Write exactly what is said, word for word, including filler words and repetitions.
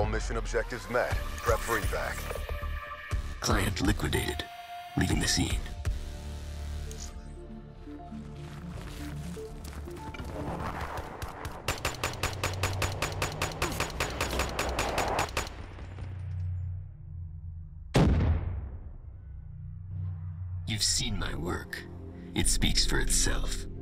mission objectives met. Prep for evac. Client liquidated, leaving the scene. You've seen my work. It speaks for itself.